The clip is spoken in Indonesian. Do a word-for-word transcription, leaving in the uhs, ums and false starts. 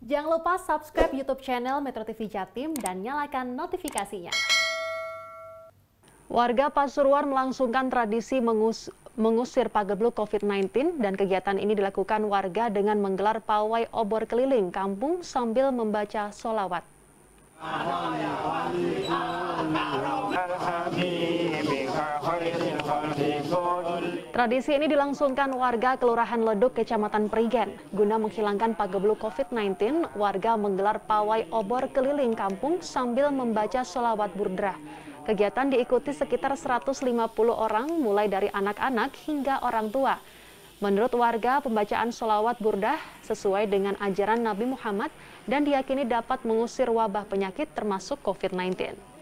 Jangan lupa subscribe YouTube channel Metro T V Jatim dan nyalakan notifikasinya. Warga Pasuruan melangsungkan tradisi mengus mengusir pagebluk COVID sembilan belas dan kegiatan ini dilakukan warga dengan menggelar pawai obor keliling kampung sambil membaca sholawat. Tradisi ini dilangsungkan warga Kelurahan Leduk, Kecamatan Perigen. Guna menghilangkan pagebluk COVID sembilan belas, warga menggelar pawai obor keliling kampung sambil membaca sholawat burdah. Kegiatan diikuti sekitar seratus lima puluh orang, mulai dari anak-anak hingga orang tua. Menurut warga, pembacaan sholawat burdah sesuai dengan ajaran Nabi Muhammad dan diyakini dapat mengusir wabah penyakit termasuk COVID sembilan belas.